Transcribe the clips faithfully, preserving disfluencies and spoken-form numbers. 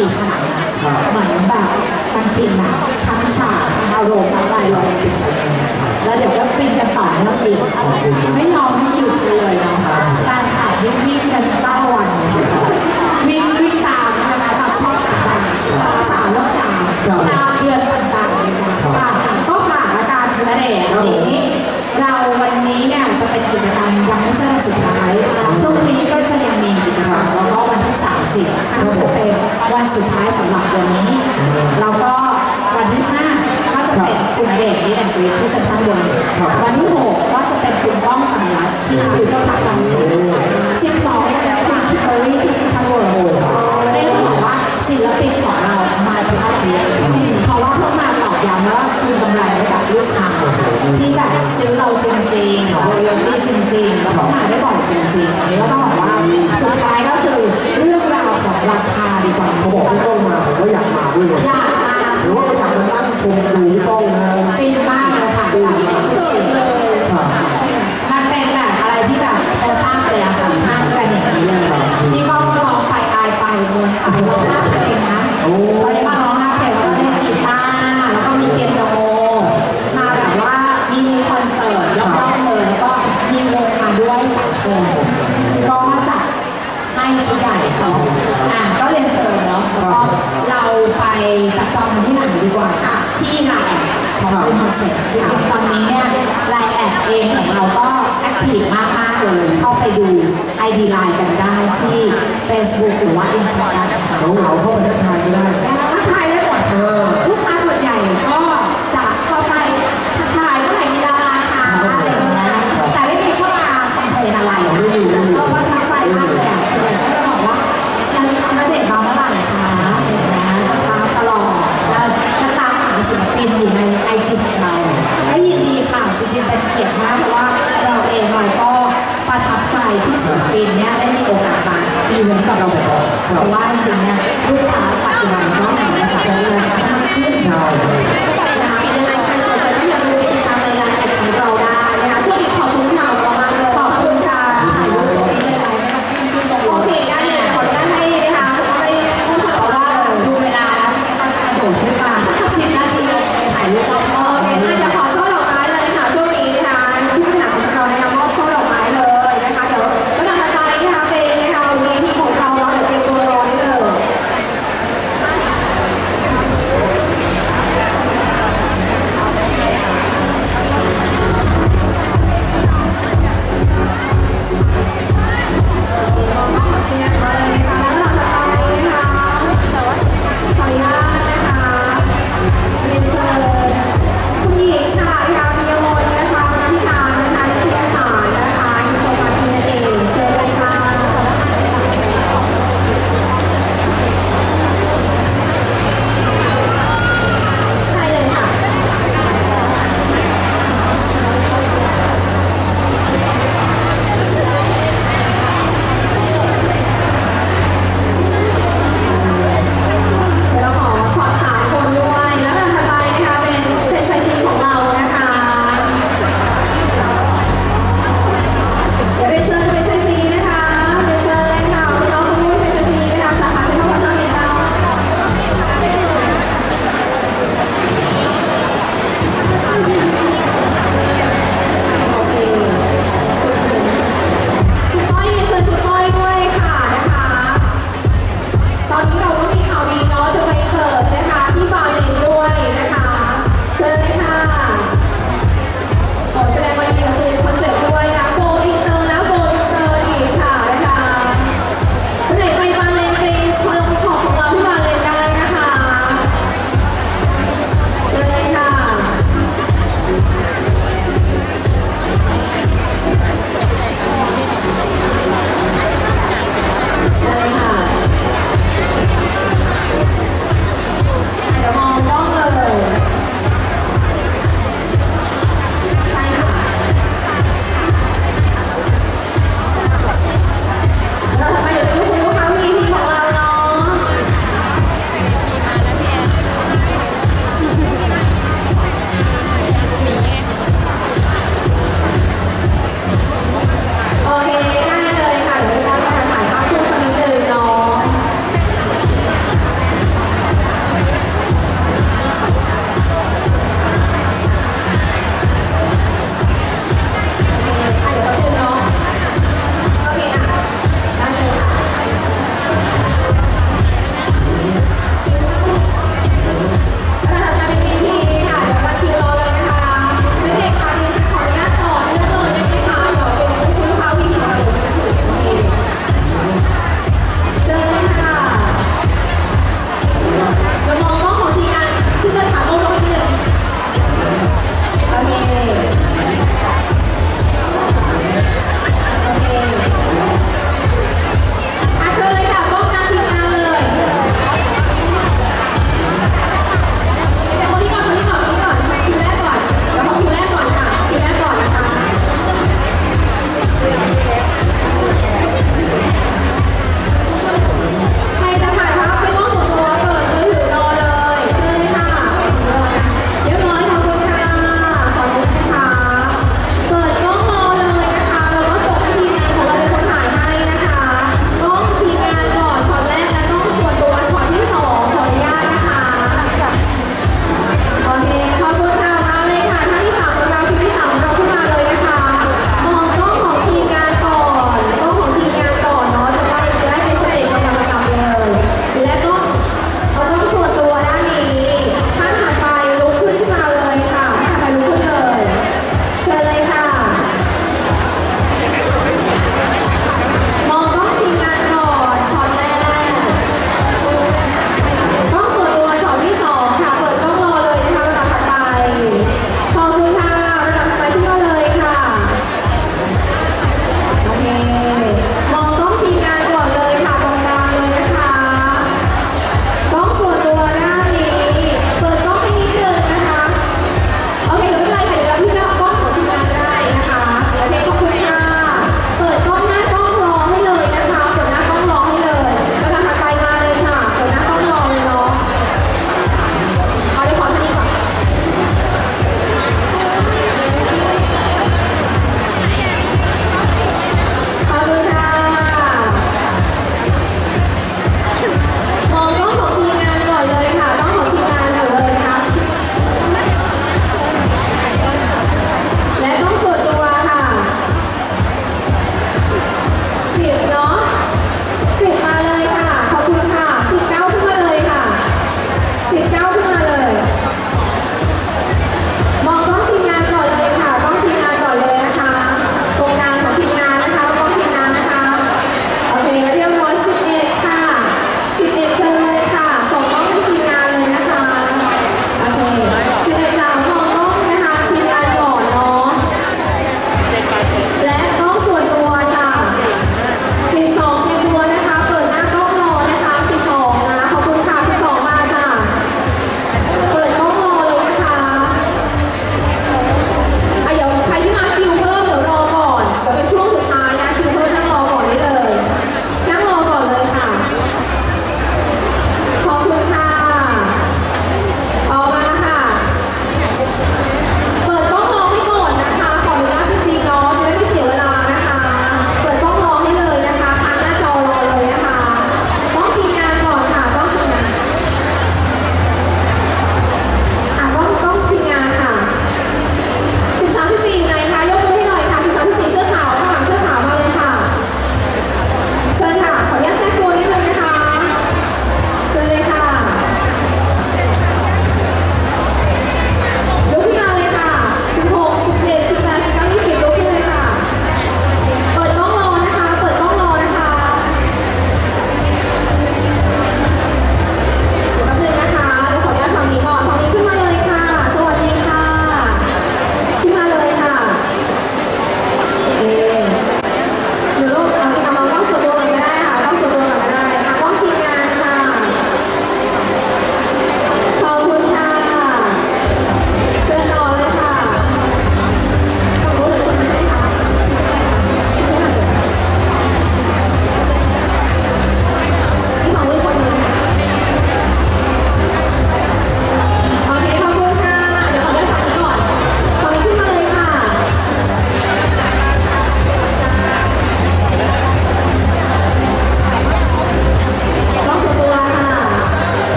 กี่ขนาดนั้นเหมือนแบบมันฟินอะทั้งฉากทั้งอารมณ์ทั้งอะไรเราติดแล้วเดี๋ยวก็ฟินกันต่อเนื่องอีกไม่ยอมให้หยุดเลยเนาะการข่าววิ่งวิ่งกันเจ้าวันวิ่งวิ่งตามนะคะตามช่องต่างๆช่องสามช่องสามตามเดือนต่างๆเลยค่ะก็ฝากอาการคุณณเดชน์นี้เราวันนี้เนี่ยจะเป็นกิจกรรมยังไม่ใช่วันสุดท้ายพรุ่งนี้ก็จะยังมีกิจกรรมแล้วก็วันที่สามสิบซึ่งจะเป็นวันสุดท้ายสำหรับเดือนนี้แล้วก็วันที่ห้าก็จะเป็นคุณณเดชน์นี่แหละที่เซ็นทรัลเวิลด์วันที่หกก็จะเป็นคุณก้องสหรัฐที่คือเจ้าพระรังสีสิบสองจะเป็นคุณคิมเบอร์รี่ที่เซ็นทรัลเวิลด์ได้เรื่องบอกว่าศิลปินของเรามาทุกอาทิตย์เพราะว่าเพื่อมาตอบย้ำแล้วคืนกำไรให้กับลูกค้าที่แบบซื้อเราจริงๆโรยอตี้จริงๆแล้วก็มาได้บ่อยจริงๆอันนี้ก็ต้องบอกว่าสุดท้ายก็คือเรื่องราวของราคาดีกว่าเขาบอกพี่ก้องมาผมก็อยากมาด้วยเลยอยากมาหรือว่าอยากมานั่งชมดูพี่ก้องนะฟินมากเลยค่ะฟินสุดเลยมันเป็นแบบอะไรที่แบบโคสร้างเลยอะค่ะนั่งกันอย่างนี้เลยพี่ก้องก็ร้องไปอายไปวนไปร้องห้าเพลงนะตอนนี้มาร้องห้าเพลงแล้วก็เล่นกีตาร์แล้วก็มีเปียโนมาแบบว่ามีคอนเสิร์ตย่อมๆเลยแล้วก็มีวงมาด้วยสามคนพี่ก้องมาจัดให้ชุดใหญ่เนาะอ่ะก็เรียนเชิญเนาะแล้วก็เราไปจับจองที่ไหนดีกว่าค่ะที่ไลน์ของซีคอนเซ็ปต์จริงๆตอนนี้เนี่ยไลน์แอดเองของเราก็แอคทีฟมากๆเลยเข้าไปดู ไอ ดี ไลน์กันได้ที่ Facebook หรือว่า Instagram ค่ะเราเราเข้าไปทักทายก็ได้ทักทายได้หมดลูกค้าส่วนใหญ่ก็จะเข้าไปทักทายเมื่อไหร่มีดาราค่ะอะไรอย่างเงี้ยแต่ไม่มีเข้ามาคอมเพลนอะไรเราประทับใจมากเลยอ่ะส่วนใหญ่ก็จะบอกว่าณเดชน์มาเมื่อไหร่คะจะตามตลอดจะตามหาศิลปินอยู่ในไอจีของเราก็ยินดีค่ะจริงๆเป็นเกียรติมากเพราะว่าเราเองเราก็ประทับใจที่ศิลปินเนี่ยได้มีโอกาสมาอีเวนต์กับเราบ่อยๆเพราะว่าจริงๆเนี่ยลูกค้าปัจจุบันก็หันมาสนใจเราจะมากขึ้นใช่ยังไงใครสนใจก็อย่าลืมไปติดตามในไลน์แอดของเราได้นะคะช่วงนี้ขอบคุณค่ะมากเลยขอบคุณค่ะถ่ายรูปตรงนี้เลยไลน์ไม่ต้องขึ้นขึ้นตรงโอเคได้เลยขออนุญาตให้นะคะให้ผู้ชมบอกว่าดูเวลาแล้วไม่ต้องจะกระโดดขึ้นมาสิบนาทีลงไปถ่ายรูปรอบๆโอเคงั้นเดี๋ยวขอช่อดอกไม้เลยค่ะช่วงนี้นะคะผู้บริหารของเรานะคะมอบช่อดอกไม้เลยนะคะเดี๋ยวก็นำมาไปนะคะเป็นนะคะเวทีของเราเราเดี๋ยวเตรียมตัวรอได้เลย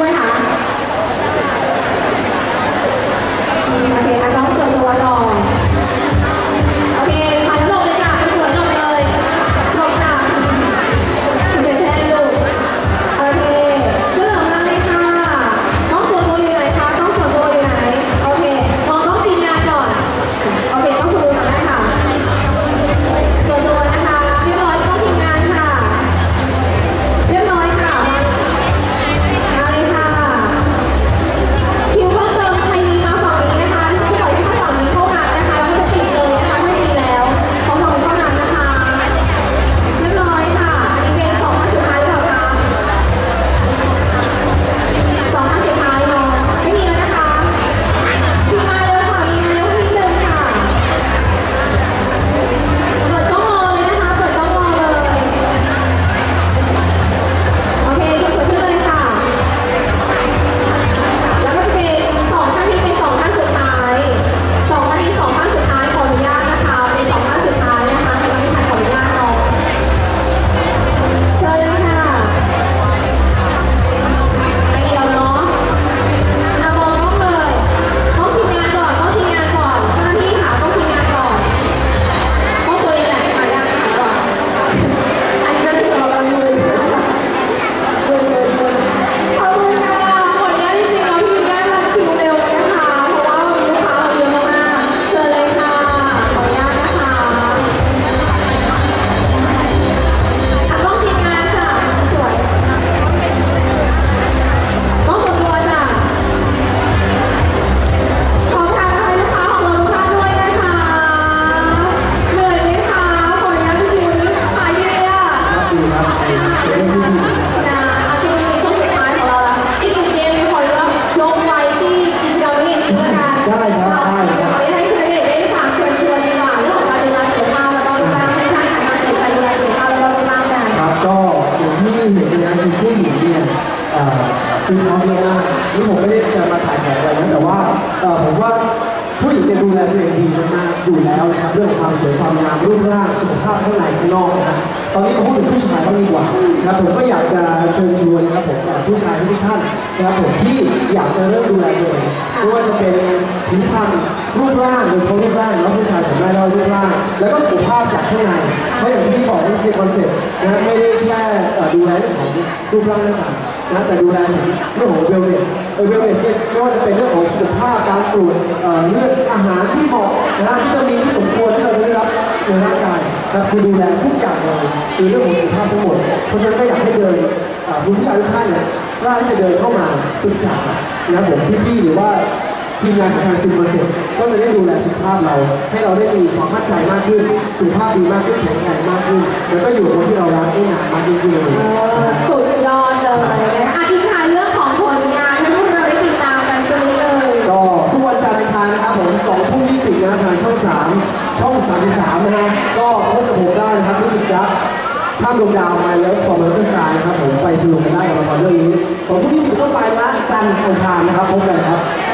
ไหมคะโอเคอ่ะต้องส่วนตัวก่อนโอเคผ่านแล้วหลบเลยจ้ะสวยหลบเลยหลบจ้ะโอเคแช่ลูกโอเคเสื้อเหลืองมาเลยค่ะต้องส่วนตัวอยู่ไหนคะต้องส่วนตัวอยู่ไหนโอเคมองต้องจีนงานก่อนโอเคต้องส่วนตัวก่อนได้ค่ะส่วนตัวนะคะเรียบร้อยต้องทีมงานค่ะเรียบร้อยค่ะมามาเลยค่ะคิวเพิ่มเติมใครมีมาฝั่งนี้นะคะดิฉันจะปล่อยให้มาฝั่งนี้เท่านั้นนะคะแล้วก็จะปิดเลยนะคะไม่มีแล้วของฝั่งนี้เท่านั้นนะคะเรียบร้อยค่ะอันนี้เป็นสองท่านสุดท้ายหรือเปล่าคะสองท่านสุดท้ายเนาะไม่มีแล้วนะคะมีมาเร็วค่ะมีมาเร็วให้นิดนึงค่ะเปิดกล้องรอเลยนะคะเปิดกล้องรอเลยโอเคคุณสวยขึ้นเลยค่ะแล้วก็จะเป็นสองท่านที่เป็นสองท่านสุดท้ายสองท่านที่สองท่านสุดท้ายขออนุญาตนะคะเป็นสองท่านสุดท้ายนะคะใครยังไม่ทันขออนุญาตน้องเชิญเลยค่ะไม่เดียวเนาะอ่ะมองกล้องเลยต้องทีมงานก่อนต้องทีมงานก่อนเจ้าหน้าที่ค่ะต้องทีมงานก่อนต้องตัวเองแหละมายังค่ะก่อนอันนี้เจ้าหน้าที่ของเรากำลังดูใช่ไหมคะดูดูดูขอบคุณค่ะขออนุญาตจริงๆเราพี่อนุญาตรันคิวเร็วนะคะ เพราะว่าวันนี้ลูกค้าเราเยอะมากๆเชิญเลยค่ะขออนุญาตนะคะอ่ะต้องทีมงานจ้ะสวยต้องส่วนตัวจ้ะขอทานให้ลูกค้าของเราทุกท่านด้วยนะคะเหนื่อยไหมคะขออนุญาตจริงๆวันนี้ขายดีอ่ะดีครับไม่หายเลยค่ะนะอาช่วงนี้ช่วงสุดท้ายของเราแล้วอีกหนึ่งเกมขอเลือกยกไว้ที่กิจกรรมนี้อีกแล้วกันได้ครับได้ครับขอให้คุณณเดชน์ได้ฝากเชิญชวนดีกว่าเรื่องของการดูแลสุขภาพแล้วก็รูปร่างให้ท่านหันมาใส่ใจดูแลสุขภาพแล้วก็รูปร่างกันครับก็อย่างที่เห็นนะคือผู้หญิงเนี่ยเอ่อซื้อเขาเยอะมากนี่ผมไม่ได้จะมาขายของอะไรนะแต่ว่าเอ่อผมว่าผู้หญิงเนี่ยดูแลตัวเองดีมากๆอยู่แล้วนะครับเรื่องของความสวยความงามรูปร่างสุขภาพข้างในข้างนอกนะครับตอนนี้มาพูดถึงผู้ชายบ้างดีกว่านะครับผมก็อยากจะเชิญชวนนะครับผมเอ่อผู้ชายทุกท่านนะครับผมที่อยากจะเริ่มดูแลตัวเองไม่ว่าจะเป็นผิวพรรณรูปร่างโดยเฉพาะรูปร่างแล้วผู้ชายสามารถเล่ารูปร่างแล้วก็สุขภาพจากข้างในเพราะอย่างที่บอกมันเป็นคอนเซ็ปต์นะไม่ได้แค่เอ่อดูแลเรื่องของรูปร่างเท่านั้นนะแต่ดูแลถึงเรื่องของ wellness เออ wellness เนี่ยไม่ว่าจะเป็นเรื่องของสุขภาพการตรวจเอ่อเลือดอาหารที่เหมาะนะครับวิตามินที่สมควรที่เราจะได้รับในร่างกายนะครับคือดูแลทุกอย่างเลยคือเรื่องของสุขภาพทั้งหมดเพราะฉะนั้นก็อยากให้เดินเอ่อคุณผู้ชายทุกท่านเนี่ยกล้าที่จะเดินเข้ามาปรึกษานะครับผมพี่ๆหรือว่าทีมงานของทางซิมเมอร์เซ็ตก็จะได้ดูแลสุขภาพเราให้เราได้มีความมั่นใจมากขึ้นสุขภาพดีมากขึ้นแข็งแรงมากขึ้นแล้วก็อยู่กับคนที่เรารักได้นานมากยิ่งขึ้นเลยเออสุดยอดเลยนะคะอาทิตย์ท้ายเรื่องของผลงานให้พวกเราได้ติดตามกันสักนิดเลยก็ทุกวันจันทร์อังคารนะครับผมสองทุ่มยี่สิบนะทางช่องสามช่องสามสิบสามนะฮะก็พบกับผมได้นะครับนิติยักษ์ข้ามดวงดาวมาแล้วฟอร์มเมอร์สไตล์นะครับผมไปสนุกกันได้กับละครเรื่องนี้สองทุ่มยี่สิบต้นไปนะจันทร์อังคารนะครับพบกันครับ